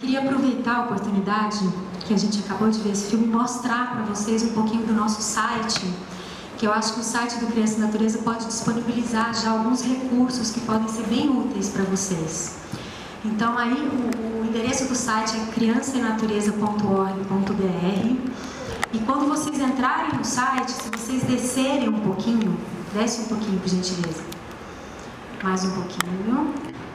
queria aproveitar a oportunidade que a gente acabou de ver esse filme e mostrar para vocês um pouquinho do nosso site, que eu acho que o site do Criança e Natureza pode disponibilizar já alguns recursos que podem ser bem úteis para vocês. Então aí o endereço do site é criançaenatureza.org.br, e quando vocês entrarem no site, se vocês descerem um pouquinho, desce um pouquinho por gentileza, mais um pouquinho,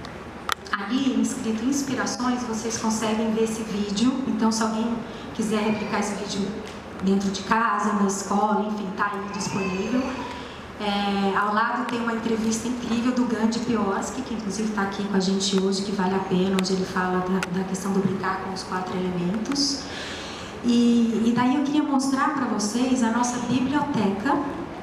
ali escrito inspirações, vocês conseguem ver esse vídeo. Então se alguém quiser replicar esse vídeo dentro de casa, na escola, enfim, está aí disponível. Ao lado tem uma entrevista incrível do Gandhi Piorsky, que inclusive está aqui com a gente hoje, que vale a pena, onde ele fala da questão do brincar com os 4 elementos. E daí eu queria mostrar para vocês a nossa biblioteca,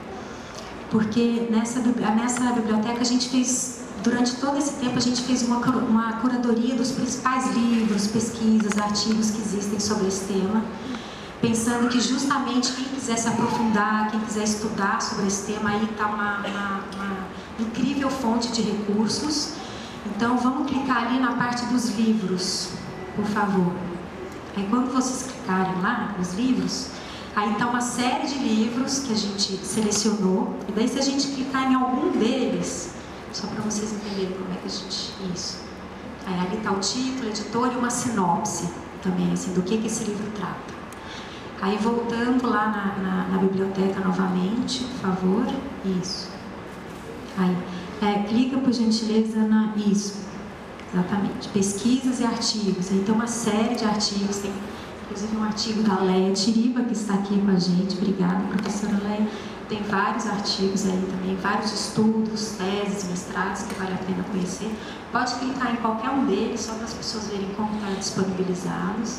porque nessa biblioteca a gente fez, durante todo esse tempo, a gente fez uma curadoria dos principais livros, pesquisas, artigos que existem sobre esse tema, pensando que justamente quem quiser se aprofundar, quem quiser estudar sobre esse tema, aí está uma incrível fonte de recursos. Então vamos clicar ali na parte dos livros, por favor. Aí quando vocês clicarem lá nos livros, aí está uma série de livros que a gente selecionou, e daí se a gente clicar em algum deles, só para vocês entenderem como é que a gente... Isso. Aí ali está o título, editor e uma sinopse também, assim, do que esse livro trata. Aí voltando lá na biblioteca novamente, por favor. Isso. Aí, clica por gentileza na... Isso. Exatamente. Pesquisas e artigos. Aí tem uma série de artigos, tem inclusive um artigo da Leia Tiriba, que está aqui com a gente. Obrigada, professora Leia. Tem vários artigos aí também, vários estudos, teses, mestrados que vale a pena conhecer. Pode clicar em qualquer um deles, só para as pessoas verem como estão disponibilizados.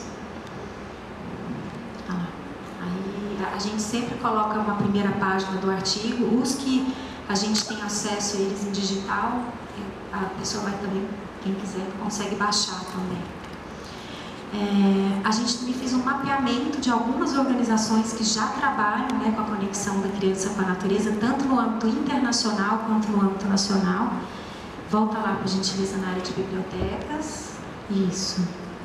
A gente sempre coloca uma primeira página do artigo. Os que a gente tem acesso a eles em digital, a pessoa vai também, quem quiser, consegue baixar também. A gente também fez um mapeamento de algumas organizações que já trabalham, né, com a conexão da criança com a natureza, tanto no âmbito internacional quanto no âmbito nacional. Volta lá, por gentileza, na área de bibliotecas. Isso.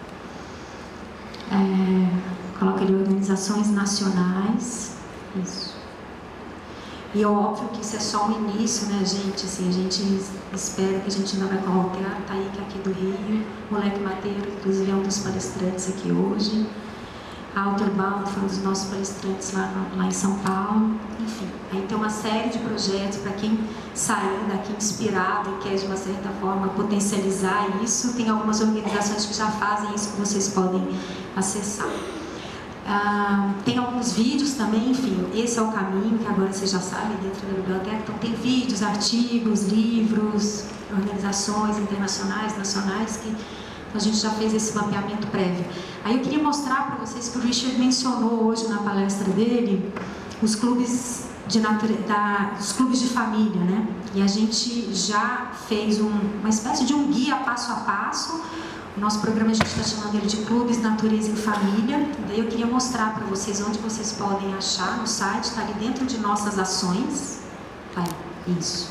Coloca ali organizações nacionais. Isso. E é óbvio que isso é só o início, né, gente? Assim, a gente espera que a gente ainda vai colocar. Tá aí, que é aqui do Rio. Moleque Mateiro, inclusive, é um dos palestrantes aqui hoje. A Outerbound foi um dos nossos palestrantes lá em São Paulo. Enfim, aí tem uma série de projetos para quem sair daqui inspirado e quer, de uma certa forma, potencializar isso. Tem algumas organizações que já fazem isso, que vocês podem acessar. Tem alguns vídeos também, enfim, esse é o caminho que agora vocês já sabem dentro da biblioteca. Então tem vídeos, artigos, livros, organizações internacionais, nacionais, que a gente já fez esse mapeamento prévio. Aí eu queria mostrar para vocês que o Richard mencionou hoje na palestra dele os clubes os clubes de família, né? E a gente já fez uma espécie de um guia passo a passo. O nosso programa a gente está chamando ele de Clubes Natureza em Família. Daí eu queria mostrar para vocês onde vocês podem achar no site. Está ali dentro de nossas ações. Aí, isso.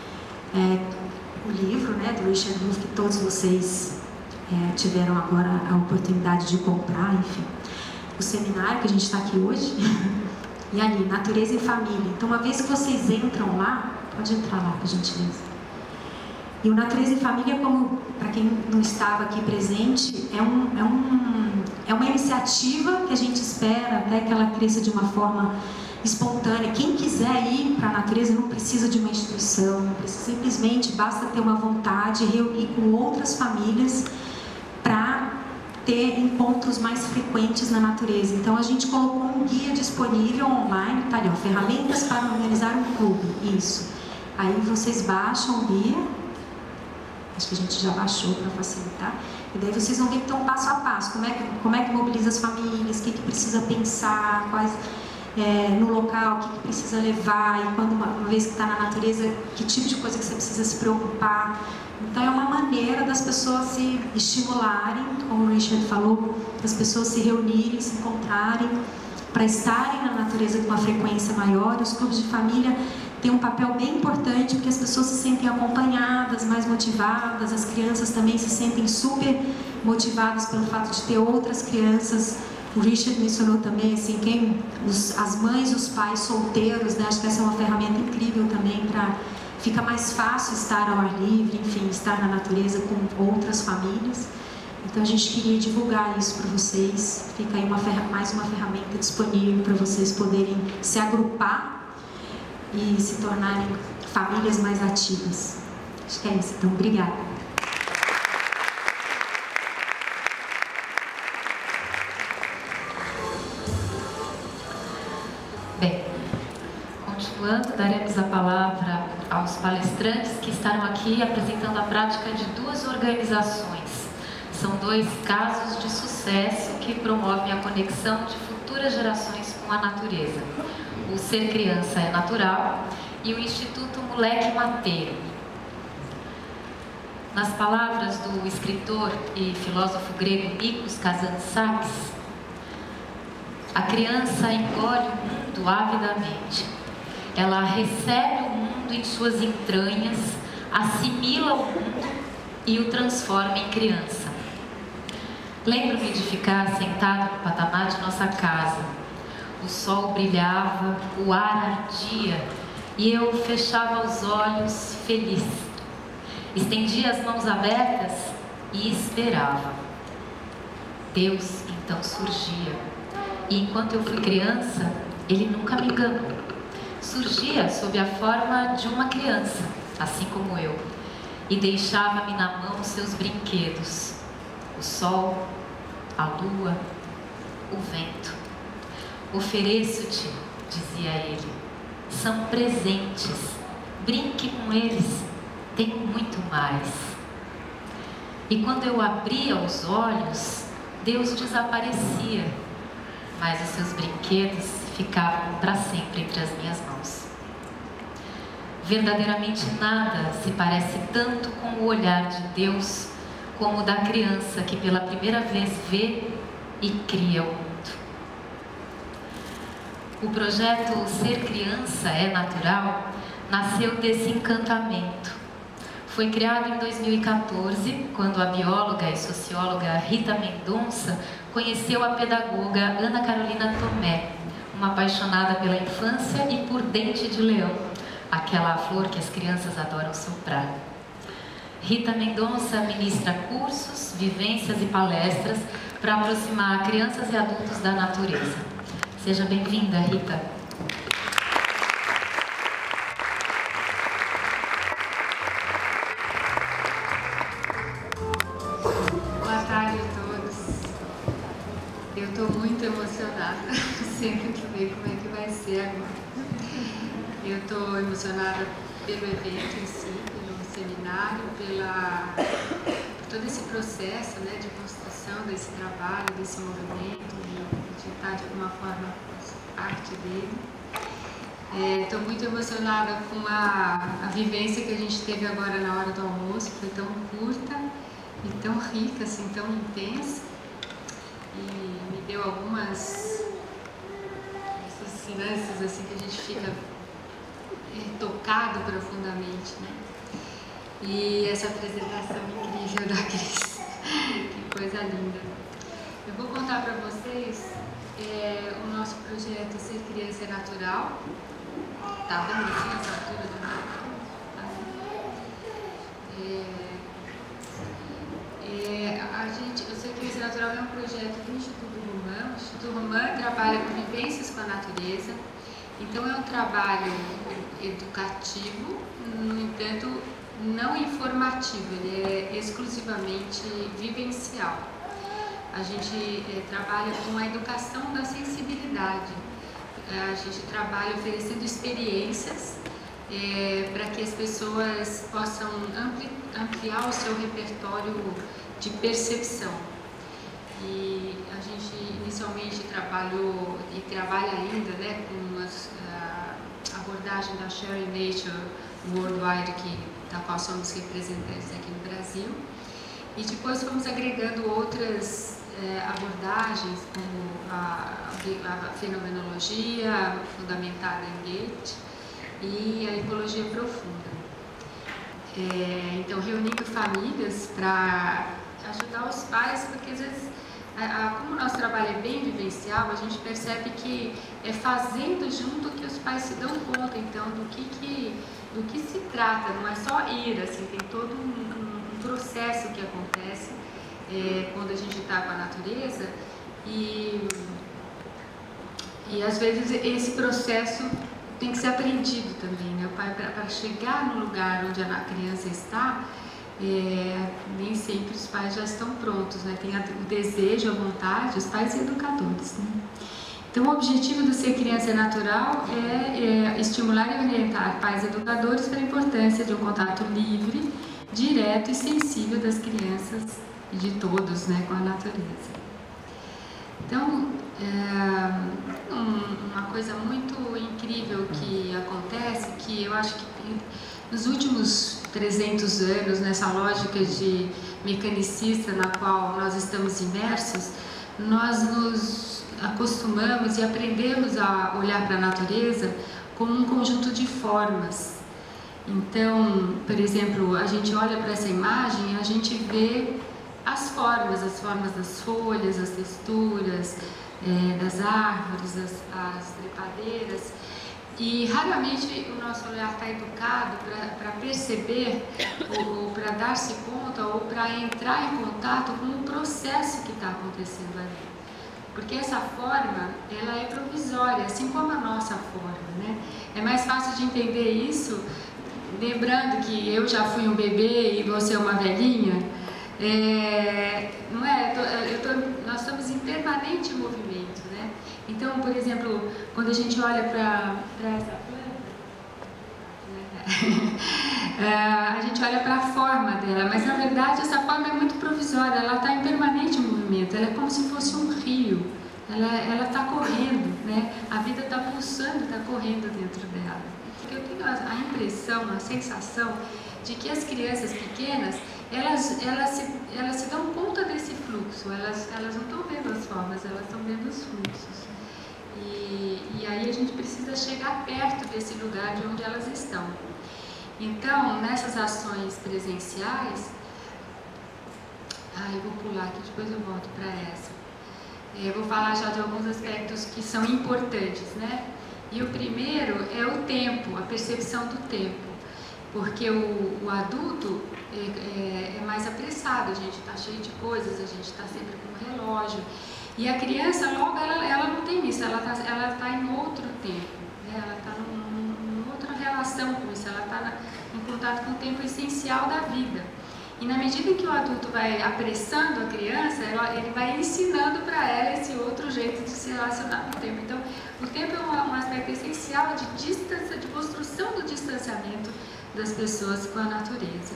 O livro, né, do Richard Wolff, que todos vocês tiveram agora a oportunidade de comprar, enfim. O seminário que a gente está aqui hoje. E ali, Natureza em Família. Então, uma vez que vocês entram lá, pode entrar lá, por gentileza. E o Natureza em Família, como para quem não estava aqui presente, é uma iniciativa que a gente espera até que ela cresça de uma forma espontânea. Quem quiser ir para a natureza não precisa de uma instituição, não precisa, simplesmente basta ter uma vontade, reunir com outras famílias para ter encontros mais frequentes na natureza. Então a gente colocou um guia disponível online, tá ali, ó, ferramentas para organizar um clube. Isso. Aí vocês baixam o guia. Acho que a gente já baixou para facilitar. E daí vocês vão ver que tem um passo a passo. Como é que mobiliza as famílias, o que precisa pensar, quais, no local, o que precisa levar, e quando uma vez que está na natureza, que tipo de coisa que você precisa se preocupar. Então é uma maneira das pessoas se estimularem, como o Richard falou, das pessoas se reunirem, se encontrarem, para estarem na natureza com uma frequência maior. Os clubes de família tem um papel bem importante, porque as pessoas se sentem acompanhadas, mais motivadas, as crianças também se sentem super motivadas pelo fato de ter outras crianças. O Richard mencionou também, assim, as mães, os pais solteiros, né? Acho que essa é uma ferramenta incrível também para fica mais fácil estar ao ar livre, enfim, estar na natureza com outras famílias. Então a gente queria divulgar isso para vocês. Fica aí mais uma ferramenta disponível para vocês poderem se agrupar e se tornarem famílias mais ativas. Acho que é isso. Então, obrigada. Bem, continuando, daremos a palavra aos palestrantes que estarão aqui apresentando a prática de duas organizações. São dois casos de sucesso que promovem a conexão de futuras gerações com a natureza. O Ser Criança é Natural e o Instituto Moleque Mateiro. Nas palavras do escritor e filósofo grego Nikos Kazantzakis, a criança engole o mundo avidamente. Ela recebe o mundo em suas entranhas, assimila o mundo e o transforma em criança. Lembro-me de ficar sentado no patamar de nossa casa. O sol brilhava, o ar ardia e eu fechava os olhos feliz. Estendia as mãos abertas e esperava. Deus então surgia. E enquanto eu fui criança, ele nunca me enganou. Surgia sob a forma de uma criança, assim como eu, e deixava-me na mão seus brinquedos: o sol, a lua, o vento. Ofereço-te, dizia ele, são presentes, brinque com eles, tenho muito mais. E quando eu abria os olhos, Deus desaparecia, mas os seus brinquedos ficavam para sempre entre as minhas mãos. Verdadeiramente nada se parece tanto com o olhar de Deus como o da criança que pela primeira vez vê e cria o mundo. O projeto Ser Criança é Natural nasceu desse encantamento. Foi criado em 2014, quando a bióloga e socióloga Rita Mendonça conheceu a pedagoga Ana Carolina Tomé, uma apaixonada pela infância e por dente de leão, aquela flor que as crianças adoram soprar. Rita Mendonça ministra cursos, vivências e palestras para aproximar crianças e adultos da natureza. Seja bem-vinda, Rita. Boa tarde a todos. Eu estou muito emocionada, sempre que ver como é que vai ser agora. Eu estou emocionada pelo evento em si, pelo seminário, por todo esse processo, né, de construção desse trabalho, desse movimento, de estar de alguma forma parte dele. Estou muito emocionada com a vivência que a gente teve agora na hora do almoço, foi tão curta e tão rica, assim, tão intensa, e me deu algumas ressonâncias assim que a gente fica tocado profundamente, né? E essa apresentação incrível da Cris, que coisa linda. Eu vou contar para vocês o nosso projeto Ser Criança é Natural. Tá vendo aqui essa altura do microfone? O Ser Criança é Natural é um projeto do Instituto Roman. O Instituto Roman trabalha com vivências com a natureza. Então é um trabalho educativo, no entanto não informativo, ele é exclusivamente vivencial. A gente trabalha com a educação da sensibilidade, a gente trabalha oferecendo experiências para que as pessoas possam ampliar o seu repertório de percepção. E a gente inicialmente trabalhou e trabalha ainda, né, com a abordagem da Sharing Nature Worldwide, da qual somos representantes aqui no Brasil, e depois fomos agregando outras abordagens, como a fenomenologia fundamentada em Goethe e a ecologia profunda. Então, reunindo famílias para ajudar os pais, porque às vezes, como o nosso trabalho é bem vivencial, a gente percebe que é fazendo junto que os pais se dão conta, então, do que se trata, não é só ir, assim, tem todo um processo que acontece quando a gente está com a natureza e às vezes esse processo tem que ser aprendido também, né? O pai, para chegar no lugar onde a criança está, nem sempre os pais já estão prontos, né? Tem o desejo, a vontade, os pais e educadores, né? Então, o objetivo do Ser Criança Natural é estimular e orientar pais e educadores para a importância de um contato livre, direto e sensível das crianças e de todos, né, com a natureza. Então, uma coisa muito incrível que acontece, que eu acho que nos últimos 300 anos, nessa lógica de mecanicista na qual nós estamos imersos, nós nos acostumamos e aprendemos a olhar para a natureza como um conjunto de formas. Então, por exemplo, a gente olha para essa imagem e a gente vê as formas das folhas, as texturas das árvores, as trepadeiras, e raramente o nosso olhar está educado para perceber ou para dar-se conta ou para entrar em contato com o processo que está acontecendo ali. Porque essa forma, ela é provisória, assim como a nossa forma, né? É mais fácil de entender isso, lembrando que eu já fui um bebê e você é uma velhinha, não é? Nós estamos em permanente movimento, né? Então, por exemplo, quando a gente olha para essa planta, a gente olha para a forma dela, mas na verdade essa forma é muito provisória, ela está em permanente movimento, ela é como se fosse um rio, ela está correndo, né? A vida está pulsando, está correndo dentro dela. Eu tenho a impressão, a sensação de que as crianças pequenas, elas se dão conta desse fluxo, elas não estão vendo as formas, elas estão vendo os fluxos. E aí a gente precisa chegar perto desse lugar de onde elas estão. Então, nessas ações presenciais, eu vou pular aqui, depois eu volto para essa. Eu vou falar já de alguns aspectos que são importantes, né? E o primeiro é o tempo, a percepção do tempo. Porque o adulto é mais apressado, a gente está cheio de coisas, a gente está sempre com o relógio. E a criança, logo, ela não tem isso, ela tá em outro tempo, né? Ela está em outra relação com isso, ela está em contato com o tempo essencial da vida. E na medida em que o adulto vai apressando a criança, ele vai ensinando para ela esse outro jeito de se relacionar com o tempo. Então, o tempo é um aspecto essencial de distância, de construção do distanciamento das pessoas com a natureza.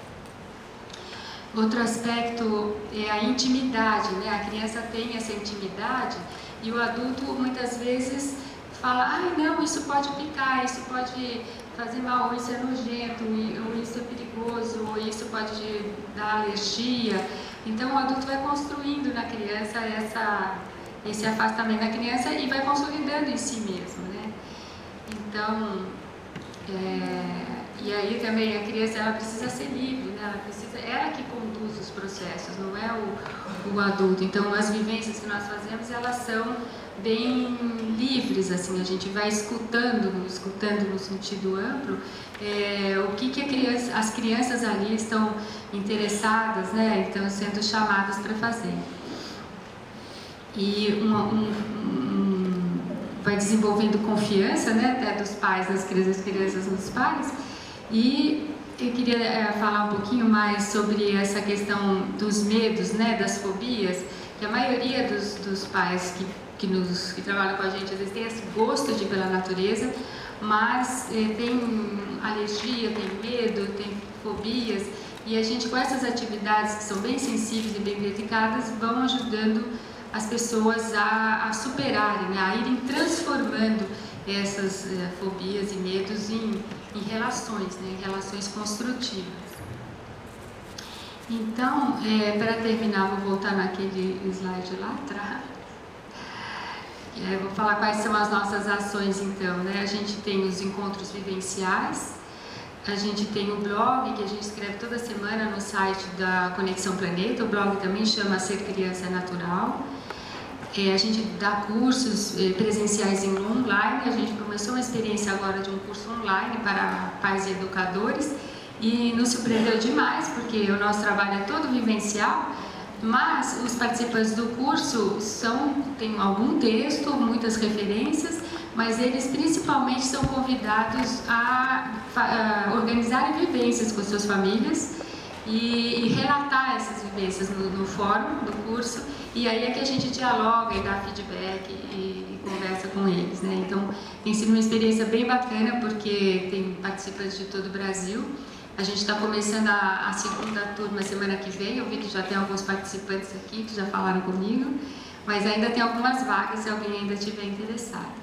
Outro aspecto é a intimidade, né? A criança tem essa intimidade e o adulto muitas vezes fala, não, isso pode picar, isso pode fazer mal, ou isso é nojento, ou isso é perigoso, ou isso pode dar alergia. Então o adulto vai construindo na criança esse afastamento da criança e vai consolidando em si mesmo, né? Então, e aí também a criança, ela precisa ser livre, né? Ela que conduz os processos, não é o adulto. Então as vivências que nós fazemos, elas são bem livres, assim, a gente vai escutando no sentido amplo, o que as crianças ali estão interessadas, né? Estão sendo chamadas para fazer. E vai desenvolvendo confiança, né, até dos pais, das crianças nos pais. E eu queria falar um pouquinho mais sobre essa questão dos medos, né, das fobias, que a maioria dos pais que trabalham com a gente, às vezes tem esse gosto de ir pela natureza, mas tem alergia, tem medo, tem fobias, e a gente, com essas atividades que são bem sensíveis e bem dedicadas, vão ajudando as pessoas a superarem, né, a irem transformando essas fobias e medos em relações, né, em relações construtivas. Então, para terminar, vou voltar naquele slide lá atrás. Vou falar quais são as nossas ações, então, né? A gente tem os encontros vivenciais, A gente tem o blog, que a gente escreve toda semana no site da Conexão Planeta. O blog também chama Ser Criança Natural. A gente dá cursos presenciais e online. A gente começou uma experiência agora de um curso online para pais e educadores e nos surpreendeu demais, porque o nosso trabalho é todo vivencial, mas os participantes do curso têm algum texto, muitas referências, mas eles principalmente são convidados a organizar vivências com suas famílias e relatar essas vivências no fórum do curso, e aí é que a gente dialoga e dá feedback e conversa com eles, né? Então tem sido uma experiência bem bacana, porque tem participantes de todo o Brasil. A gente está começando a segunda turma semana que vem. Eu vi que já tem alguns participantes aqui que já falaram comigo, mas ainda tem algumas vagas se alguém ainda estiver interessado.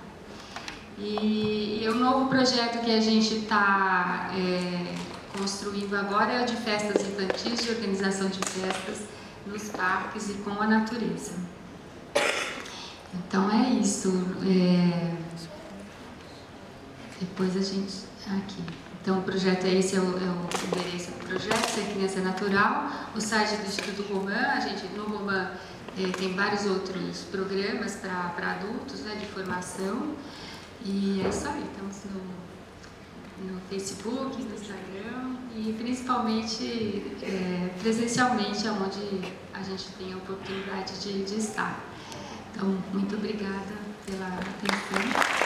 E o novo projeto que a gente está construindo agora é o de festas infantis, de organização de festas nos parques e com a natureza. Então é isso. Depois a gente... aqui. Então o projeto esse é o endereço do projeto, Ser Criança Natural. O site do Instituto Roman, no Roman tem vários outros programas para adultos, né, de formação. E é isso aí, estamos no Facebook, no Instagram e principalmente presencialmente, onde a gente tem a oportunidade de estar. Então, muito obrigada pela atenção.